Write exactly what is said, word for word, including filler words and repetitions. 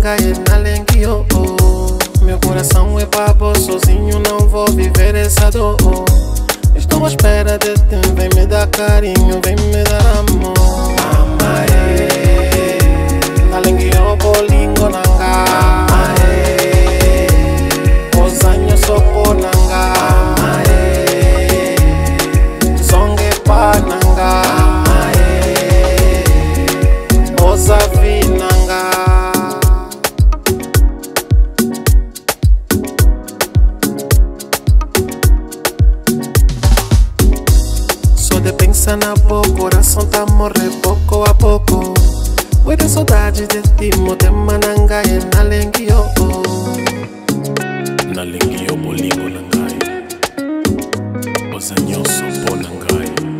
nangaye nalengio. Meu coração é papo, sozinho não vou viver essa dor. Estou à espera de ti, vem me dar carinho, vem me dar amor. Amae, nalengio bolingo nanga. Amae, os años sopo nanga. Amae, zonge pa nanga. Amae, oza vi nanga. De pensar na boca, coração tá morre pouco a pouco. Foi de saudade de ti, mo te manangaye nalengio. Nalengio bolingo nangaye, os años sopo nangaye.